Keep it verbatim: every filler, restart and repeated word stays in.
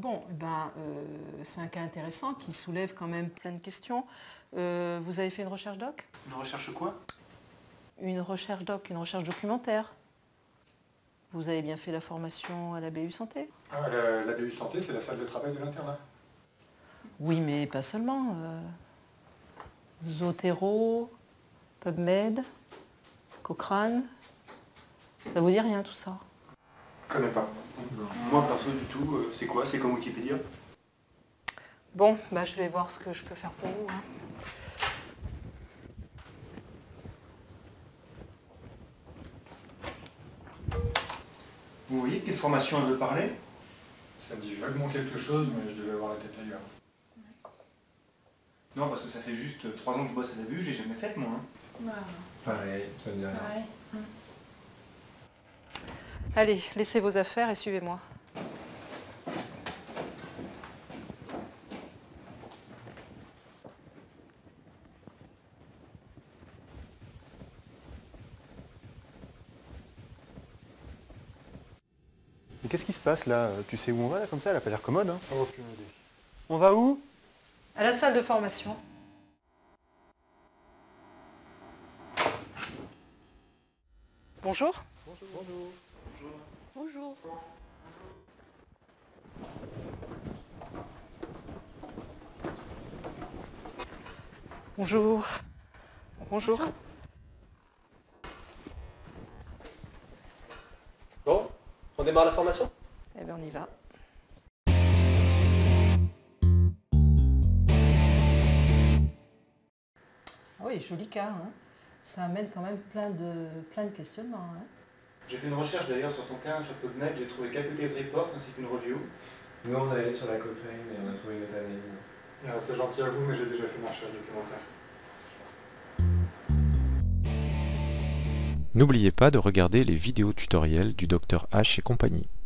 Bon, eh ben, euh, c'est un cas intéressant qui soulève quand même plein de questions. Euh, vous avez fait une recherche doc? Une recherche quoi? Une recherche doc, une recherche documentaire. Vous avez bien fait la formation à la B U Santé? Ah, la, la B U Santé, c'est la salle de travail de l'internat. Oui, mais pas seulement. Euh, Zotero, PubMed, Cochrane. Ça vous dit rien tout ça? Je connais pas. Moi perso du tout, euh, c'est quoi? C'est comme Wikipédia? Bon, bah, je vais voir ce que je peux faire pour vous. Hein. Vous voyez de quelle formation elle veut parler? Ça me dit vaguement quelque chose, mais je devais avoir la tête ailleurs. Non, parce que ça fait juste trois ans que je bosse à la B U, je l'ai jamais faite moi. Hein. Wow. Pareil, ça me dit rien. Pareil. Hum. Allez, laissez vos affaires et suivez-moi. Mais qu'est-ce qui se passe là? Tu sais où on va là, comme ça? Elle a pas l'air commode. Hein. Aucune idée. On va où? À la salle de formation. Bonjour. Bonjour. Bonjour. Bonjour. Bonjour. Bonjour. Bon, on démarre la formation? Eh bien, on y va. Ah oui, joli cas. Hein. Ça amène quand même plein de, plein de questionnements. Hein. J'ai fait une recherche d'ailleurs sur ton cas, sur PubMed, j'ai trouvé quelques case reports ainsi qu'une review. Nous, on est allé sur la Cochrane et on a trouvé une méta-analyse. Ah, c'est gentil à vous, mais j'ai déjà fait ma recherche documentaire. N'oubliez pas de regarder les vidéos tutoriels du docteur H et compagnie.